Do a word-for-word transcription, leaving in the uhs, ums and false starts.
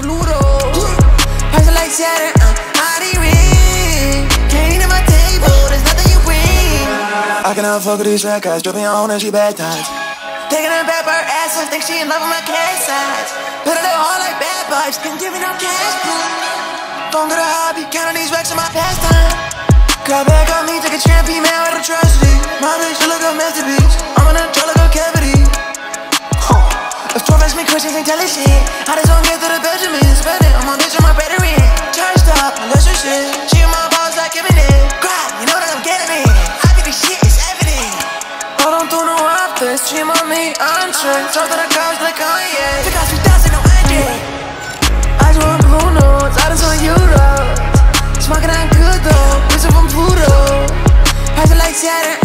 Pluto. Price it like Saturn, uh, body ring. Can't eat at my table, there's nothing you bring. I cannot fuck with these red guys, dripping on and she bad times. Taking her back by her ass, I think she in love with my cash size. Put it hard like bad vibes, can't give me no cash, please. Don't get a hobby, counting these racks in my pastime. Got back on me, take a tramp, man with atrocity. My bitch, she look a masterpiece. I'm in a draw like a cavity. Huh. If twelve ask me questions, ain't telling shit. I just don't get to the Benjamin. Spend it, I'm on bitch on my battery. Charged up, unless your shit. She and my boss like giving it. Grab, you know that I'm getting it. I be the shit, it's evident. Hold on through no office, dream on me, entree. Talk to the couch like Kanye. Pick out three thousand, no Andre. I just want blue notes, I just want euros. Smoking on good though, whistle from Pluto. Price it like Saturn,